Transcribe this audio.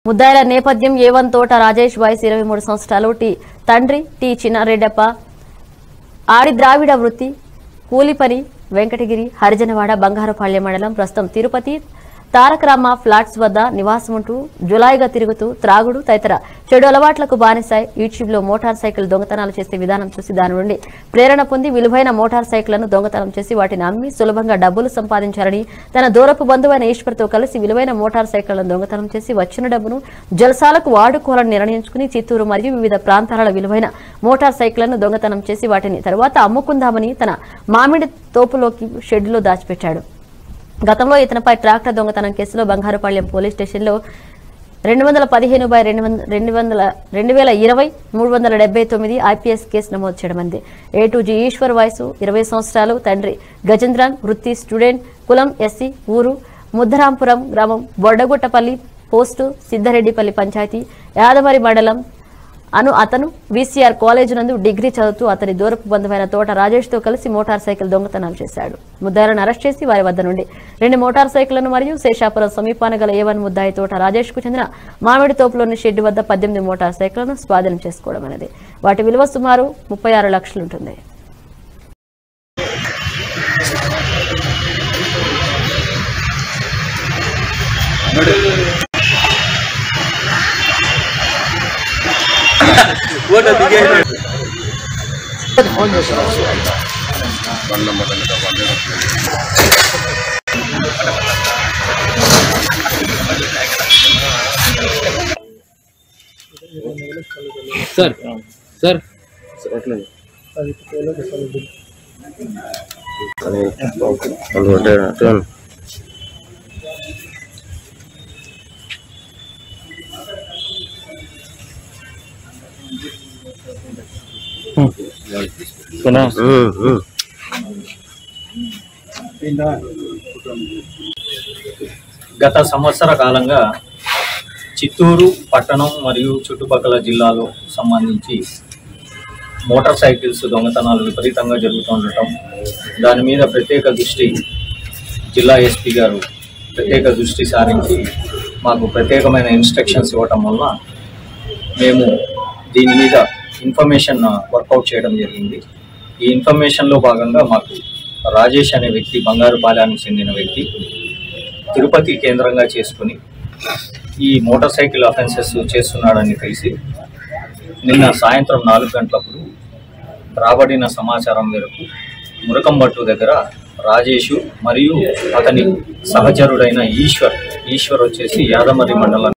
ముద్దాయిల నేపథ్యం A1 తోట రాజేష్ వయసు 23 సంవత్సరాలు. తండ్రి టి చిన్నారెడ్డప్ప. ఆడి ద్రావిడ వృత్తి కూలి పని. వెంకటగిరి హరిజనవాడ బంగారుపాళ్యం మండలం. ప్రస్తుతం తిరుపతి తారకరామ ఫ్లాట్స్ వద్ద నివాసం ఉంటూ జులాయిగా తిరుగుతూ త్రాగుడు తదితర చెడు అలవాట్లకు బానిసాయి. యూట్యూబ్ లో మోటార్ సైకిల్ దొంగతనాలు చేసే విధానం చూసి దాని నుండి ప్రేరణ పొంది విలువైన మోటార్ సైకిళ్లను దొంగతనం చేసి వాటిని అమ్మి సులభంగా డబ్బులు సంపాదించారని తన దూరపు బంధువైన ఈశ్వర్తో కలిసి విలువైన మోటార్ సైకిళ్లను దొంగతనం చేసి వచ్చిన డబ్బును జల్సాలకు వాడుకోవాలని నిర్ణయించుకుని చిత్తూరు మరియు వివిధ ప్రాంతాల విలువైన మోటార్ సైకిళ్లను దొంగతనం చేసి వాటిని తరువాత అమ్ముకుందామని తన మామిడి తోపులోకి షెడ్లో దాచిపెట్టాడు. గతంలో ఇతనిపై ట్రాక్టర్ దొంగతనం కేసులో బంగారుపాళ్యం పోలీస్ స్టేషన్లో 215/2020/379 IPS కేసు నమోదు చేయడమైంది. A2G ఈశ్వర్ వయసు 20 సంవత్సరాలు. తండ్రి గజేంద్రన్. వృత్తి స్టూడెంట్. కులం SC. ఊరు ముద్దరాంపురం గ్రామం. బొడ్డగుట్టపల్లి పోస్టు సిద్ధారెడ్డిపల్లి పంచాయతీ యాదమరి మండలం. అతను VCR కాలేజ్ నందు డిగ్రీ చదువుతూ అతని దూరపు బంధువైన తోట రాజేష్ తో కలిసి మోటార్ సైకిల్ దొంగతనాలు చేశాడు. ముద్దాయిలను అరెస్ట్ చేసి వారి వద్ద నుండి 2 మోటార్ సైకిళ్లను మరియు శేషాపురం సమీపాన గల A1 ముద్దాయి తోట రాజేష్ కు చెందిన మామిడి తోపులోని షెడ్ వద్ద 18 మోటార్ సైకిళ్లను స్వాధీనం చేసుకోవడం అనేది. వాటి విలువ సుమారు 36 లక్షలు ఉంటుంది. सर सर గత సంవత్సర కాలంగా చిత్తూరు పట్టణం మరియు చుట్టుపక్కల జిల్లాలో సంబంధించి మోటార్ సైకిల్స్ దొంగతనాలు విపరీతంగా జరుగుతుండటం, దాని మీద ప్రత్యేక దృష్టి జిల్లా SP గారు ప్రత్యేక దృష్టి సారించి మాకు ప్రత్యేకమైన ఇన్స్ట్రక్షన్స్ ఇవ్వటం వల్ల మేము దీని మీద ఇన్ఫర్మేషన్ వర్కౌట్ చేయడం జరిగింది. ఈ ఇన్ఫర్మేషన్లో భాగంగా మాకు రాజేష్ అనే వ్యక్తి, బంగారుపాళ్యానికి చెందిన వ్యక్తి, తిరుపతి కేంద్రంగా చేసుకుని ఈ మోటార్ సైకిల్ అఫెన్సెస్ చేస్తున్నాడని తెలిసి నిన్న సాయంత్రం 4 గంటలప్పుడు రాబడిన సమాచారం మేరకు మురకంబట్టు దగ్గర రాజేషు మరియు అతని సహచరుడైన ఈశ్వర్ వచ్చేసి యాదమరి మండలం